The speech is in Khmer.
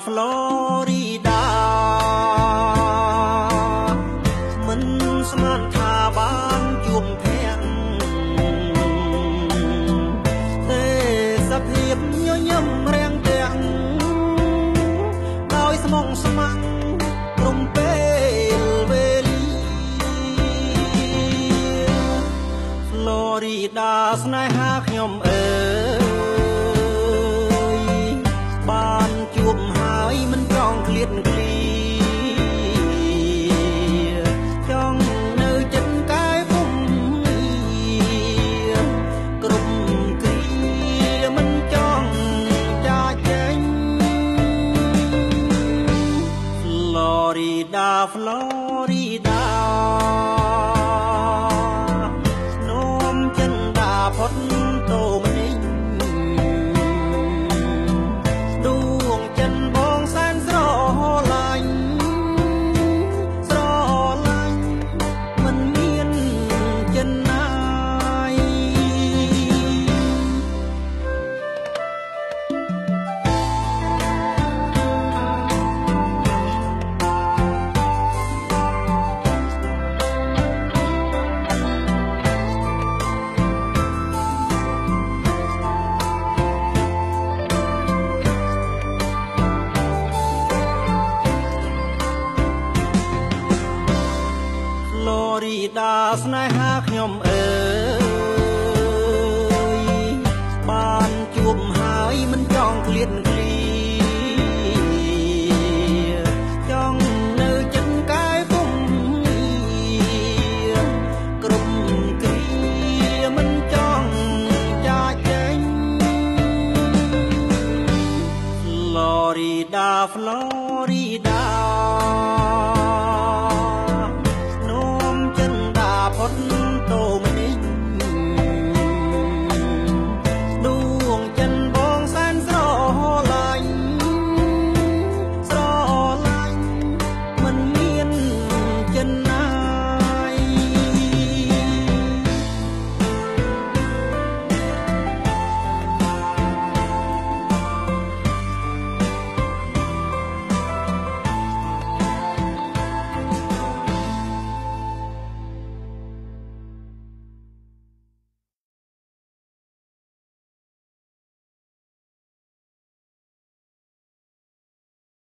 Florida មិនស្មានថាបានជួបភាំងទេសភាពញញឹមរាំងទាំងដោយស្មងស្មាំងព្រមពេលវេលា Florida ស្នេហាខ្ញុំអើយបានជួបហើយមិនចង់ឃ្លាតឃ្លាចង់នៅចិត្តកាយពុំគ្រប់គ្រាមិនចង់ចាចេញ Florida Florida ស្នំចិនដាផុតតូមនេះដួងចិនបងសែនស្រឡាញ់មិនមានចិនណាយ Florida ស្នេហាខ្ញុំអើយបានជួបហើយមិនចង់ឃ្លាតឃ្លាចង់នៅចិត្តកាយពុំគ្រប់គ្រាមិនចង់ចាចេញ Florida Florida